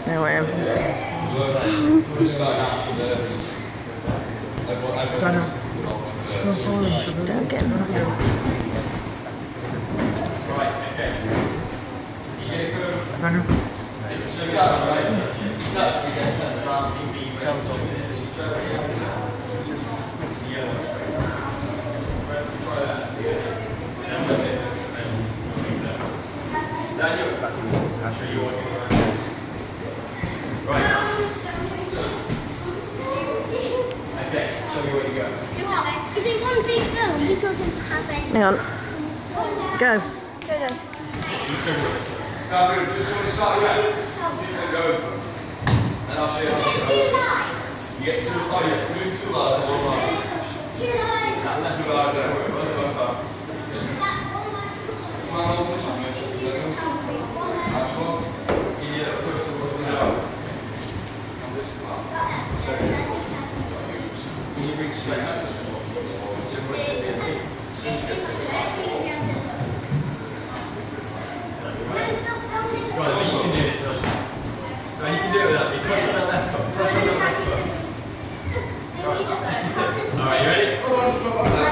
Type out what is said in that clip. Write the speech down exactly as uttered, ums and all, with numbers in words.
No way. Don't get them. Is it one big film? He doesn't have any. Hang on. Go. Go, go. Just sort of start with that. Go. And I'll see you. You get two, oh yeah, do two large, one large. Two lines. That's two large, don't worry, both of them. Come on, I'll push on this. Actual. Yeah, push the button out. Can you bring straight out this one? Right, you can do this one. Right, you can do it without me. Push on that left foot. Push on that left foot. Right. Alright, you ready?